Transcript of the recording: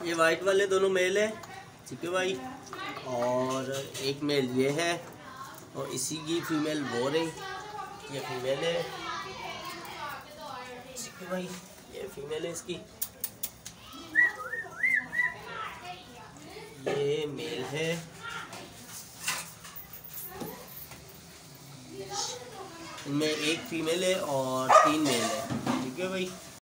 ये वाइट वाले दोनों मेल है, ठीक है भाई। और एक मेल ये है और इसी की फीमेल वो रही, ये फीमेल है, ठीक है भाई। ये फीमेल है इसकी, ये मेल है। इनमें एक फीमेल है और 3 मेल है, ठीक है भाई।